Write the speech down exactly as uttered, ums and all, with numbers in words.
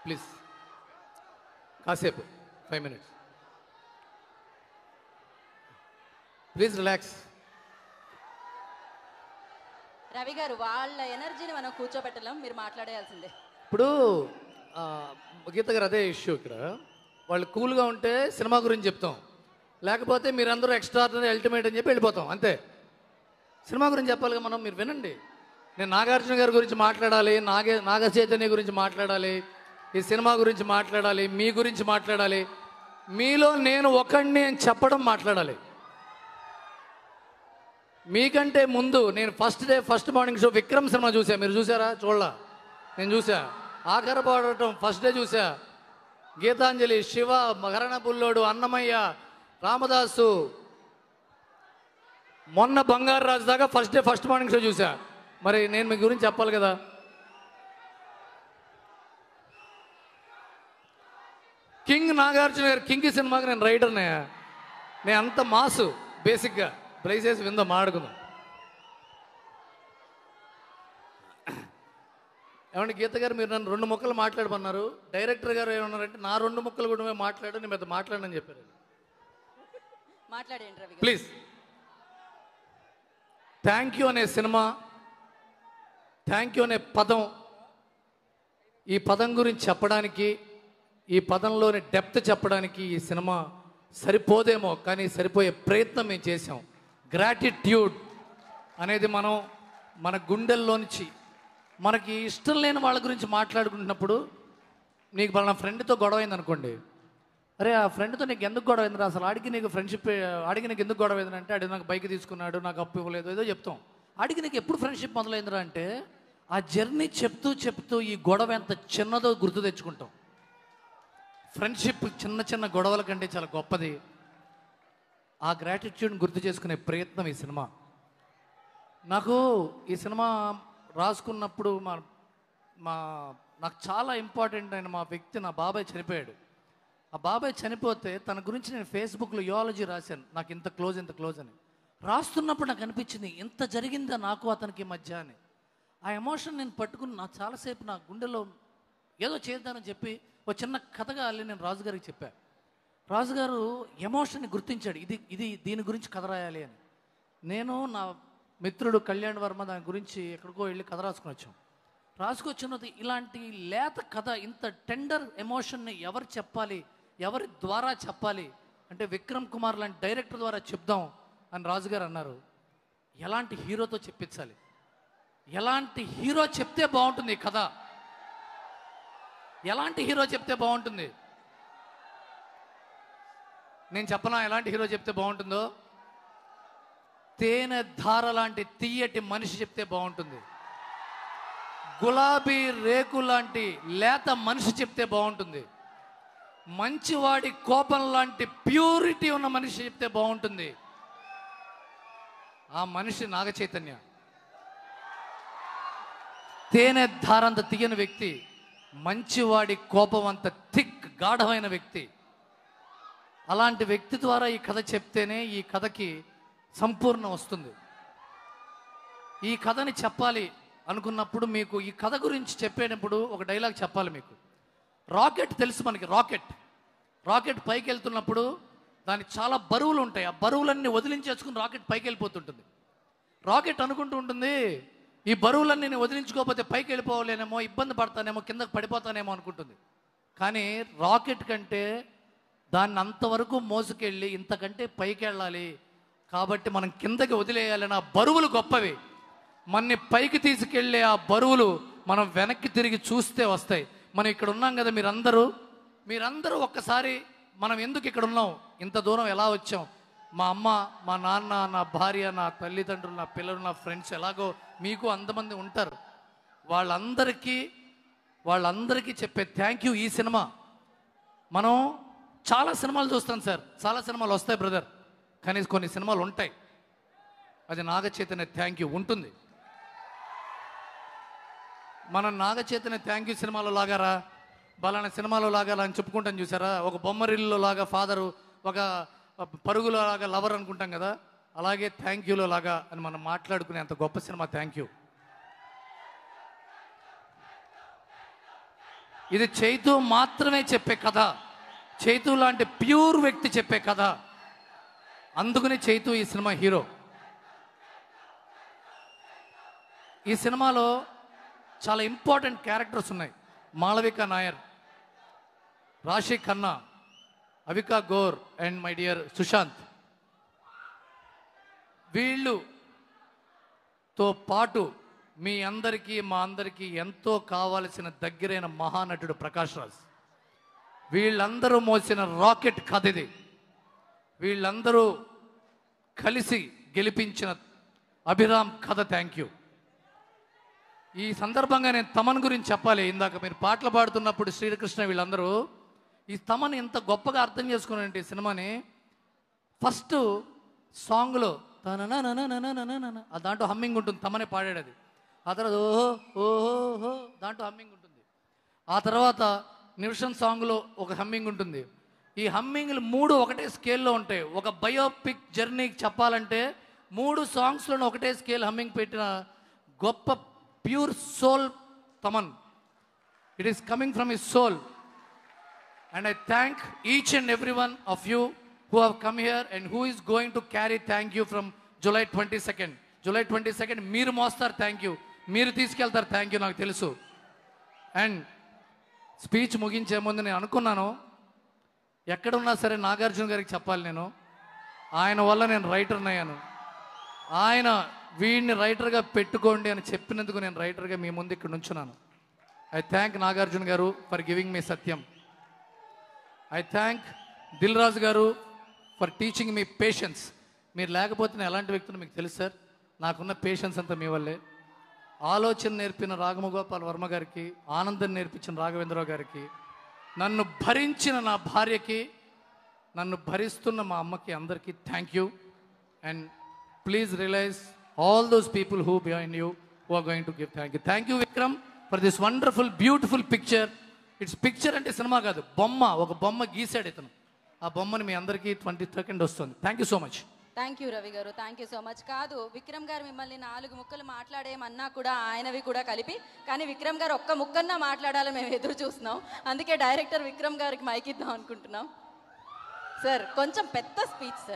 Please కాసేపు five minutes please relax. Ravi గారు వాళ్ళ ఎనర్జీని మనం కూర్చోబెట్టలేం, మీరు మాట్లాడేయాల్సిందే. ఇప్పుడు గీత గారు అదే ఇష్యూ. ఇక్కడ వాళ్ళు కూల్గా ఉంటే సినిమా గురించి చెప్తాం, లేకపోతే మీరందరూ ఎక్స్ట్రాడినరీ అల్టిమేట్ అని చెప్పి వెళ్ళిపోతాం అంతే. సినిమా గురించి చెప్పాలి మనం, మీరు వినండి. నేను నాగార్జున గారి గురించి మాట్లాడాలి, నాగే నాగ చైతన్య గురించి మాట్లాడాలి, ఈ సినిమా గురించి మాట్లాడాలి, మీ గురించి మాట్లాడాలి, మీలో నేను ఒకడిని అని చెప్పడం మాట్లాడాలి. మీకంటే ముందు నేను first day first morning show Vikram సినిమా చూసా. మీరు చూసారా? చూడలా, నేను చూసా. ఆఖరి పాడటం ఫస్ట్ డే చూసా. గీతాంజలి, శివ, మకరణ బుల్లోడు, అన్నమయ్య, రామదాసు, మొన్న బంగారు రాజు దాకా first day first morning show చూసా. మరి నేను మీ గురించి చెప్పాలి కదా. కింగ్ నాగార్జున గారు కింగ్ సినిమాకి నేను రైటర్నే. నేను అంత మాసు బేసిక్గా ప్రైసెస్ విందో మాడుకుందాం. ఏమంటే గీత గారు మీరు నన్ను రెండు ముక్కలు మాట్లాడమన్నారు. డైరెక్టర్ గారు ఏమన్నారంటే నా రెండు ముక్కలు కూడా మాట్లాడు, నేను పెద్ద మాట్లాడనని చెప్పారు. మాట్లాడండి రవి. ప్లీజ్. థ్యాంక్ యూ అనే సినిమా, థ్యాంక్ యూ అనే పదం, ఈ పదం గురించి చెప్పడానికి, ఈ పదంలోని డెప్త్ చెప్పడానికి ఈ సినిమా సరిపోదేమో, కానీ సరిపోయే ప్రయత్నం మేము చేసాం. గ్రాటిట్యూడ్ అనేది మనం మన గుండెల్లోంచి, మనకి ఇష్టం లేని వాళ్ళ గురించి మాట్లాడుకుంటున్నప్పుడు, నీకు వాళ్ళ ఫ్రెండ్తో గొడవ అయింది అనుకోండి, అరే ఆ ఫ్రెండ్తో నీకు ఎందుకు గొడవ అయిందిరా, అసలు ఆడికి నీకు ఫ్రెండ్షిప్, ఆడికి నీకు ఎందుకు గొడవ అయిందంటే ఆడి నాకు బైక్ తీసుకున్నాడు, నాకు అప్పు ఇవ్వలేదు, ఏదో చెప్తాం. ఆడికి నీకు ఎప్పుడు ఫ్రెండ్షిప్ మొదలైందిరా అంటే ఆ జర్నీ చెప్తూ చెప్తూ ఈ గొడవ ఎంత చిన్నదో గుర్తు తెచ్చుకుంటాం. ఫ్రెండ్షిప్ చిన్న చిన్న గొడవల కంటే చాలా గొప్పది. ఆ గ్రాటిట్యూడ్ని గుర్తు చేసుకునే ప్రయత్నం ఈ సినిమా. నాకు ఈ సినిమా రాసుకున్నప్పుడు మా మా నాకు చాలా ఇంపార్టెంట్ అయిన మా వ్యక్తి, నా బాబాయ్ చనిపోయాడు. ఆ బాబాయ్ చనిపోతే తన గురించి నేను ఫేస్బుక్లో యోలజీ రాశాను, నాకు ఇంత క్లోజ్ ఇంత క్లోజ్ అని. రాస్తున్నప్పుడు నాకు అనిపించింది ఇంత జరిగిందా నాకు అతనికి మధ్య అని. ఆ ఎమోషన్ నేను పట్టుకుని నాకు చాలాసేపు నా గుండెలో ఏదో చేద్దానని చెప్పి ఒక చిన్న కథగా అల్లి నేను రాజుగారికి చెప్పాను. రాజుగారు ఎమోషన్ని గుర్తించాడు, ఇది ఇది దీని గురించి కథ రాయాలి అని. నేను నా మిత్రుడు కళ్యాణ్ వర్మ దాని గురించి ఎక్కడికో వెళ్ళి కథ రాసుకుని వచ్చాం. రాసుకొచ్చినది ఇలాంటి లేత కథ, ఇంత టెండర్ ఎమోషన్ని ఎవరు చెప్పాలి, ఎవరి ద్వారా చెప్పాలి అంటే విక్రమ్ కుమార్ లాంటి డైరెక్టర్ ద్వారా చెప్దాం అని రాజుగారు అన్నారు. ఎలాంటి హీరోతో చెప్పించాలి, ఎలాంటి హీరో చెప్తే బాగుంటుంది ఈ కథ, ఎలాంటి హీరో చెప్తే బాగుంటుంది. నేను చెప్పనా ఎలాంటి హీరో చెప్తే బాగుంటుందో? తేనె ధార లాంటి తీయటి మనిషి చెప్తే బాగుంటుంది. గులాబీ రేకు లాంటి లేత మనిషి చెప్తే బాగుంటుంది. మంచివాడి కోపం లాంటి ప్యూరిటీ ఉన్న మనిషి చెప్తే బాగుంటుంది. ఆ మనిషి నాగ చైతన్య. తేనె ధారంత తీయని వ్యక్తి, మంచివాడి కోపం అంత థిక్ గాఢమైన వ్యక్తి. అలాంటి వ్యక్తి ద్వారా ఈ కథ చెప్తేనే ఈ కథకి సంపూర్ణం వస్తుంది. ఈ కథని చెప్పాలి అనుకున్నప్పుడు మీకు ఈ కథ గురించి చెప్పేటప్పుడు ఒక డైలాగ్ చెప్పాలి మీకు. రాకెట్ తెలుసు మనకి, రాకెట్ రాకెట్ పైకి వెళ్తున్నప్పుడు దానికి చాలా బరువులు ఉంటాయి. ఆ బరువులన్నీ వదిలించేసుకుని రాకెట్ పైకి వెళ్ళిపోతుంటుంది. రాకెట్ అనుకుంటూ ఉంటుంది ఈ బరువులన్నీ నేను వదిలించుకోకపోతే పైకి వెళ్ళిపోలేనేమో, ఇబ్బంది పడతానేమో, కిందకు పడిపోతానేమో అనుకుంటుంది. కానీ రాకెట్ కంటే దాన్ని అంతవరకు మోసుకెళ్ళి ఇంతకంటే పైకి వెళ్ళాలి కాబట్టి మనం కిందకి వదిలేయాలని ఆ బరువులు గొప్పవి. మనని పైకి తీసుకెళ్ళే ఆ బరువులు మనం వెనక్కి తిరిగి చూస్తే వస్తాయి. మనం ఇక్కడ ఉన్నాం కదా, మీరందరూ మీరందరూ ఒక్కసారి మనం ఎందుకు ఇక్కడ ఉన్నాం, ఇంత దూరం ఎలా వచ్చాం, మా అమ్మ, మా నాన్న, నా భార్య, నా తల్లిదండ్రులు, నా పిల్లలు, నా ఫ్రెండ్స్, ఎలాగో మీకు అంతమంది ఉంటారు. వాళ్ళందరికీ వాళ్ళందరికీ చెప్పే థ్యాంక్ యూ ఈ సినిమా. మనం చాలా సినిమాలు చూస్తాం సార్, చాలా సినిమాలు వస్తాయి బ్రదర్, కానీ కొన్ని సినిమాలు ఉంటాయి, అది నాగ చైతన్య థ్యాంక్ యూ ఉంటుంది. మనం నాగ చైతన్య థ్యాంక్ యూ సినిమాలో లాగారా, బలానా సినిమాలో లాగా అని చెప్పుకుంటాం చూసారా, ఒక బొమ్మరిల్లులో లాగా ఫాదరు, ఒక పరుగులో లాగా లవర్ అనుకుంటాం కదా, అలాగే థ్యాంక్ యూలో లాగా అని మనం మాట్లాడుకునే అంత గొప్ప సినిమా థ్యాంక్ యూ. ఇది చైతు మాత్రమే చెప్పే కథ, చైతు లాంటి ప్యూర్ వ్యక్తి చెప్పే కథ. అందుకని చైతు ఈ సినిమా హీరో. ఈ సినిమాలో చాలా ఇంపార్టెంట్ క్యారెక్టర్స్ ఉన్నాయి. Malavika Nair, Raashi Khanna, Avika Gor and my dear Sushanth. వీళ్ళుతో పాటు మీ అందరికీ మా అందరికీ ఎంతో కావాల్సిన దగ్గరైన మహానటుడు ప్రకాష్ రాజ్. వీళ్ళందరూ మోసిన రాకెట్ కథ ఇది. వీళ్ళందరూ కలిసి గెలిపించిన అభిరామ్ కథ. Thank you. ఈ సందర్భంగా నేను తమన్ గురించి చెప్పాలి. ఇందాక మీరు పాటలు పాడుతున్నప్పుడు శ్రీకృష్ణ వీళ్ళందరూ ఈ తమన్ ఎంత గొప్పగా అర్థం చేసుకున్నారంటే ఈ సినిమాని. ఫస్ట్ సాంగ్లో తన దాంట్లో హమ్మింగ్ ఉంటుంది, తమనే పాడాడు అది. ఆ తర్వాత ఓహో ఓహో దాంట్లో హమ్మింగ్ ఉంటుంది. ఆ తర్వాత నిమిషం సాంగ్లో ఒక హమ్మింగ్ ఉంటుంది. ఈ హమ్మింగ్లు మూడు ఒకటే స్కేల్లో ఉంటాయి. ఒక బయోపిక్ జర్నీకి చెప్పాలంటే మూడు సాంగ్స్లోనూ ఒకటే స్కేల్ హమ్మింగ్ పెట్టిన గొప్ప pure soul Thaman. It is coming from his soul. And I thank each and every one of you who have come here and who is going to carry thank you from July twenty-second. July twenty-second మీరు మోస్తారు thank you, మీరు తీసుకెళ్తారు thank you, నాకు తెలుసు. And speech ముగించే ముందు నేను అనుకున్నాను ఎక్కడున్నా సరే నాగార్జున గారికి చెప్పాలి నేను. ఆయన వల్ల నేను రైటర్ని అయ్యాను. ఆయన వీడిని రైటర్గా పెట్టుకోండి అని చెప్పినందుకు నేను రైటర్గా మీ ముందు ఇక్కడ నుంచున్నాను. I thank Nagarjuna garu for giving me Satyam. I thank Dil Raju garu for teaching me patience. మీరు లేకపోతే నేను ఎలాంటి వ్యక్తిని మీకు తెలుసు సార్. నాకున్న పేషెన్స్ అంతా మీ వల్లే. ఆలోచన నేర్పిన రాఘమగోపాల్ వర్మ గారికి, ఆనందం నేర్పించిన రాఘవేంద్రరావు గారికి, నన్ను భరించిన నా భార్యకి, నన్ను భరిస్తున్న మా అమ్మకి, అందరికీ thank you. And please realize all those people who behind you who are going to give thank you. Thank you Vikram for this wonderful beautiful picture. It's picture అంటే సినిమా కాదు, బొమ్మ. ఒక బొమ్మ గీసాడు ఇతను. ఆ బొమ్మని మీ అందరికీ ట్వంటీ సెకండ్ వస్తుంది. Thank you so much. Thank you Ravi garu, thank you so much. కాదు, విక్రమ్ గారు మిమ్మల్ని నాలుగు ముక్కలు మాట్లాడేయమన్నా కూడా ఆయనవి కూడా కలిపి, కానీ విక్రమ్ గారు ఒక్క ముక్కన్నా మాట్లాడాలని మేము ఎదురు చూస్తున్నాం. అందుకే డైరెక్టర్ విక్రమ్ గారికి మైక్ ఇద్దాం అనుకుంటున్నాం. సార్ కొంచెం పెద్ద స్పీచ్ సార్.